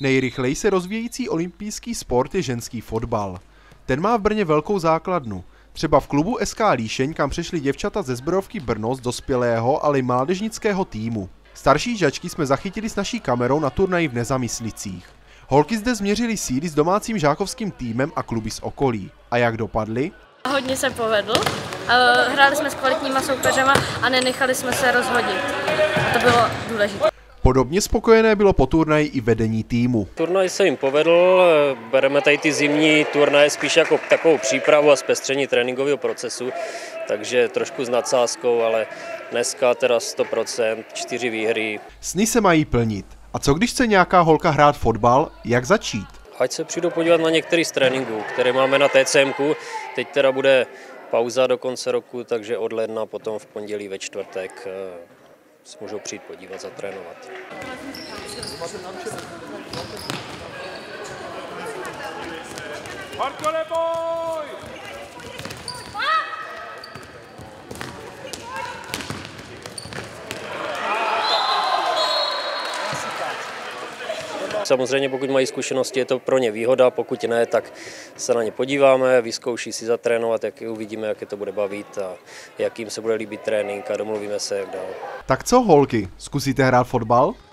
Nejrychleji se rozvíjející olympijský sport je ženský fotbal. Ten má v Brně velkou základnu. Třeba v klubu SK Líšeň, kam přešli děvčata ze Zbrojovky Brno z dospělého, ale i mládežnického týmu. Starší žačky jsme zachytili s naší kamerou na turnaji v Nezamyslicích. Holky zde změřily síly s domácím žákovským týmem a kluby z okolí. A jak dopadly? Hodně se povedl. Hráli jsme s kvalitníma soupeřema a nenechali jsme se rozhodit. A to bylo důležité. Podobně spokojené bylo po turnaji i vedení týmu. Turnaj se jim povedl, bereme tady ty zimní turnaje spíš jako takovou přípravu a zpestření tréninkového procesu, takže trošku s nadsázkou, ale dneska teda 100%, 4 výhry. Sny se mají plnit. A co když chce nějaká holka hrát fotbal, jak začít? Ať se přijdu podívat na některý z tréninků, které máme na TCMku. Teď teda bude pauza do konce roku, takže od ledna potom v pondělí ve čtvrtek si můžou přijít podívat, zatrénovat. Marko, neboj! Samozřejmě pokud mají zkušenosti, je to pro ně výhoda, pokud ne, tak se na ně podíváme, vyzkouší si zatrénovat, jak uvidíme, jak je to bude bavit a jak jim se bude líbit trénink a domluvíme se, jak dál. Tak co holky, zkusíte hrát fotbal?